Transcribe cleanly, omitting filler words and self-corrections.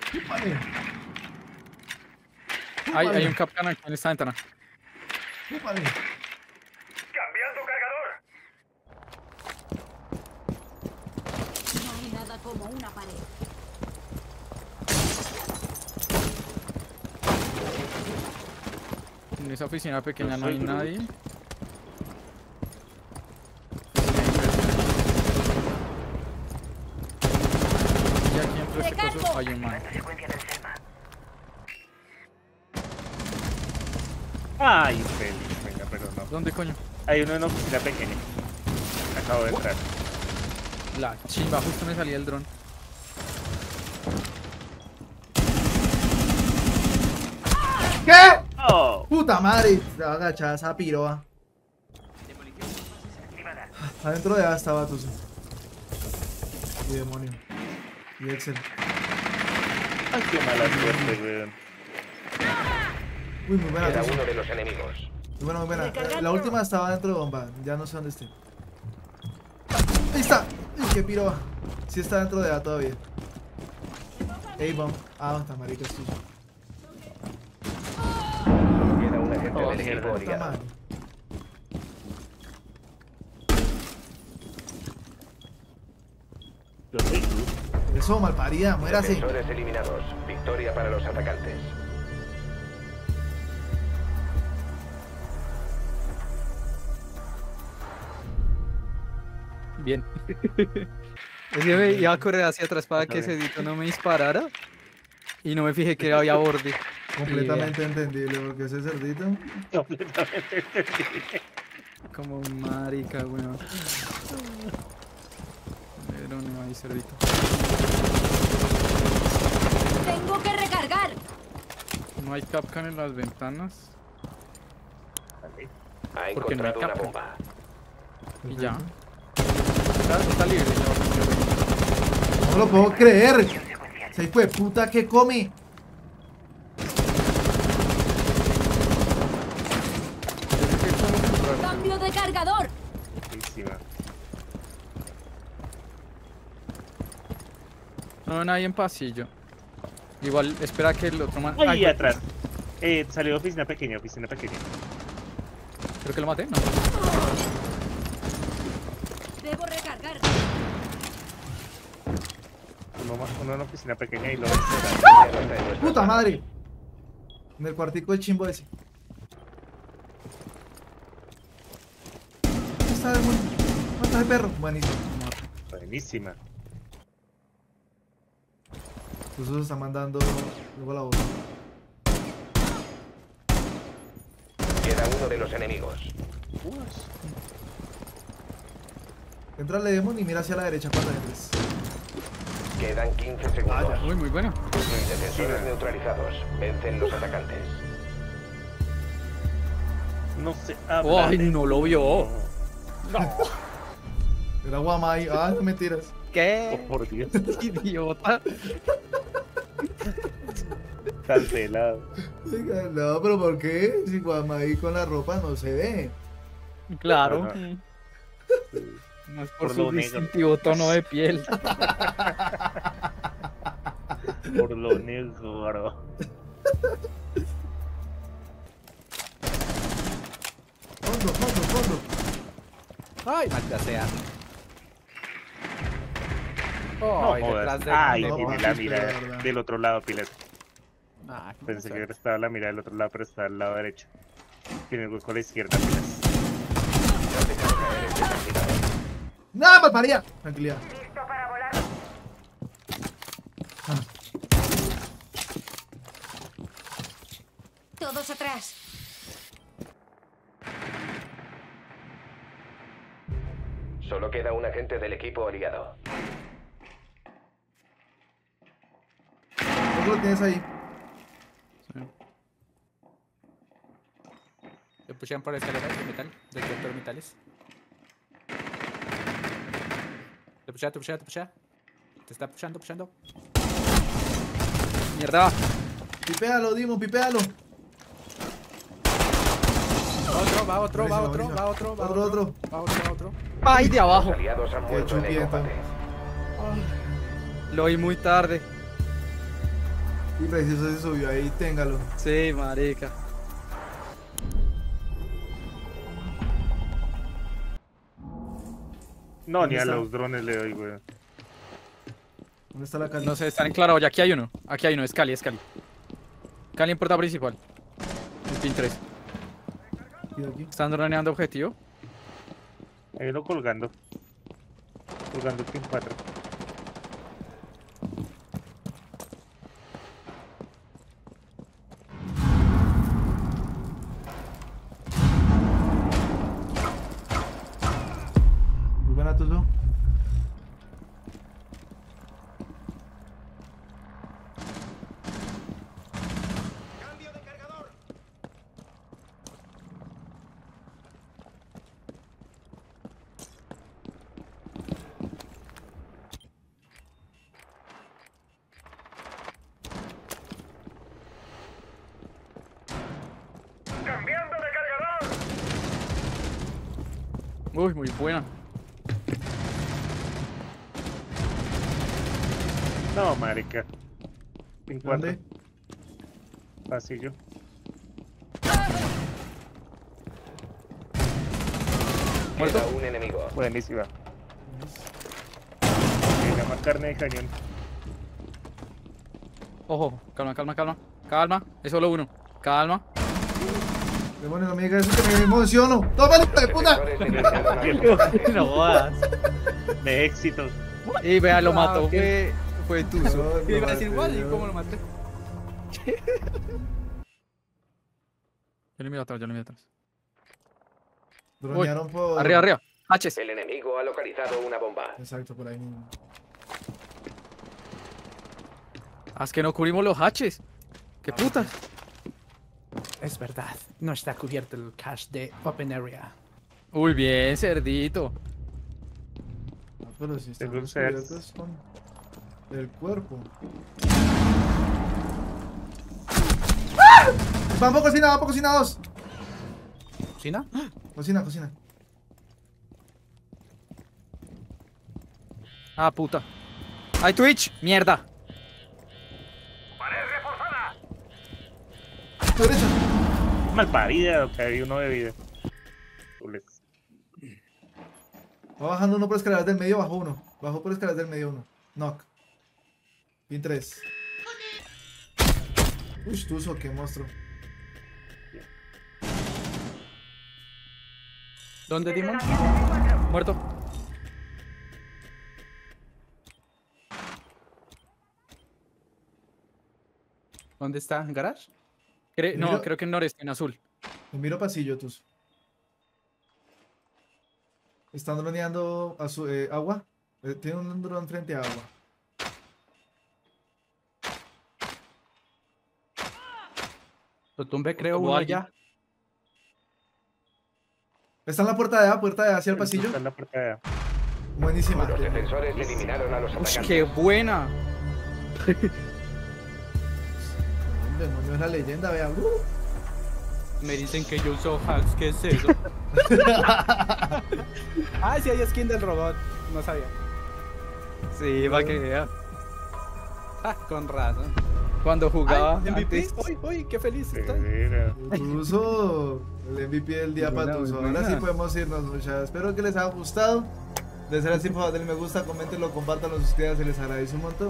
Chúpale. Hay un capcán aquí en esta ventana. Chúpale. ¡Cambiando cargador! No hay nada como una pared. En esa oficina pequeña no hay nadie. Y aquí entre este coso hay un man. Secuencia del Selma. Ay, feliz. Venga, pero no. ¿Dónde coño? Hay uno en una oficina pequeña. Acabo de entrar. La chimba, justo me salía el dron. ¿Qué? Oh, Puta madre. Estaba agachada esa piroa. Adentro de A estaba Tuzo. Y demonio. Y Excel. ay, qué mala suerte, weón. Uy, muy buena Era Tuzo. uno de los enemigos. Muy buena, muy buena. Recargando. La última estaba dentro de bomba. Ya no sé dónde esté. Ahí está. Uy, qué piroa. Sí está dentro de A todavía. A-bomb. Ah, está marica, es tuyo. Queda un agente Oh, del equipo Puta aliado. madre. Yo soy tú. Eso, malparida, muérase. Defensores eliminados. Victoria para los atacantes. Bien. Es que me iba a correr hacia atrás para que ese dito no me disparara. Y no me fijé que había borde. Completamente entendible, porque ese cerdito. Completamente entendible. Como un marica, weón. Pero no hay cerdito. Tengo que recargar. No hay capcan en las ventanas. Vale. Ha Porque no hay encontrado una capa. bomba. Y ya. Está libre. Ya. No lo puedo creer. Se fue puta que come. Cambio de cargador. Buenísima. No, nadie en pasillo. Igual, espera que el otro man... Ahí Ay, atrás. Salió oficina pequeña, oficina pequeña. creo que lo maté, ¿no? Debo recargar. Uno en oficina pequeña y lo Puta madre. En el cuartico de chimbo ese. ¿Dónde está el demonio? ¿Dónde está el perro? Buenísimo. Buenísima. Tuzo se está mandando luego la voz. Queda uno de los enemigos. Entrale demon y mira hacia la derecha cuando entres. Quedan 15 segundos. Muy bueno. Defensores neutralizados. Vencen los atacantes. No sé. Ay, no lo vio. Era Guamay. Ah, no mentiras. Oh, ¿Qué? por Dios. Idiota. Cancelado. Oiga, no, pero ¿por qué? Si Guamay con la ropa no se ve. Claro. Ajá. No es por Por su lo negro. distintivo tono de piel. Por lo negro. Fondo, fondo, fondo. Ay, maldita sea. No Ay, detrás jodas. de... Ay, no, tiene papi, la pero mira la verdad. del otro lado, Pilar. Ah, Pensé que estaba la mira del otro lado, pero está al lado derecho. Tiene el hueco a la izquierda, Pilar. ¡No, malparida! Tranquilidad. Listo para volar. Ah, Todos atrás. Solo queda un agente del equipo aliado. ¿cómo lo tienes ahí? Le pusieron por escaleras de metal, detector metales. Te pushea, te pushea, te pushea. Te está pushando. Mierda. Pipéalo, Dimon, pipéalo. Va otro. Ay, de Los abajo. aliados han muerto en el chupiento. combate. Lo oí muy tarde. Y preciso se subió ahí, téngalo. Sí, marica. No, ni ¿Dónde a está? los drones le doy, güey. ¿Dónde está la calle? No sé, están en claro. Aquí hay uno. Aquí hay uno. Es Cali, es Cali. Cali en puerta principal. El pin 3. Aquí. Están droneando objetivo. Ahí lo colgando. Colgando pin 4. Muy buena, Tuzo. Uy, muy buena. No, marica. Pin 4. ¿Dónde? Pasillo. Queda un enemigo. Buenísima. Se llama carne de cañón. Ojo, calma, calma, calma. Calma, es solo uno. Calma. Demonios, no me digas eso que me emociono. ¡Tómalo, hijo de puta! Defensores eliminaron a los No jodas. De éxito. Y vea, lo mató. ok. Fue Tuzo. No, Iba a no decir, maté "Guay, yo". ¿cómo lo maté? Yo le miro atrás, yo le miro atrás. Dronearon por... Arriba, arriba. Haches. El enemigo ha localizado una bomba. Exacto, por ahí mismo. Haz que no cubrimos los haches. ¿Qué putas? Es verdad, no está cubierto el cache de Open Area. Uy, bien, cerdito. Ah, pero si Tengo estamos sets. cubiertos con el cuerpo. ¡Ah! Vamos cocinados. ¿Cocina? Cocina, cocina. Ah, puta. ¡Hay Twitch! ¡Mierda! Tu derecha. Mal parida, que hay uno de vida. Chules. Va bajando uno por escaleras del medio, bajo uno. Bajó por escaleras del medio uno. Knock. Pin 3. Uy, Tuzo, qué monstruo. ¿Dónde, Dimon? Muerto. ¿Dónde está? ¿En garage? No, Mira. creo que en noreste, en azul. Me miro pasillo, Tuzo. Están droneando agua. Tiene un dron frente a agua. Lo tumbé, creo, Como uno alguien. ya. Está en la puerta de A hacia el pasillo. Está en la puerta de A. Buenísima. Los defensores eliminaron a los Uy, atacantes. qué buena. Demonio es la leyenda, vea. Me dicen que yo uso hacks, ¿qué es eso? Ah, sí, hay skin del robot. No sabía. Sí, para que vea. Ah, con razón. Cuando jugaba Ay, MVP. antes. Uy, uy, qué feliz estoy. Mira. Tuzo, el MVP del día para Buena, Tuzo. buena. Ahora sí podemos irnos, muchachos. Espero que les haya gustado. De ser así, por favor, denle me gusta, coméntenlo, compártanlo, suscríbanse, les agradezco un montón.